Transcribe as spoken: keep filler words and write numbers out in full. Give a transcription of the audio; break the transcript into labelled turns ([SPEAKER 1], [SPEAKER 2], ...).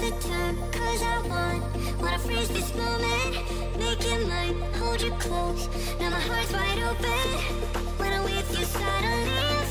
[SPEAKER 1] the time, cause I want, wanna freeze this moment, make it mine, hold you close, now my heart's wide open, when I'm with you suddenly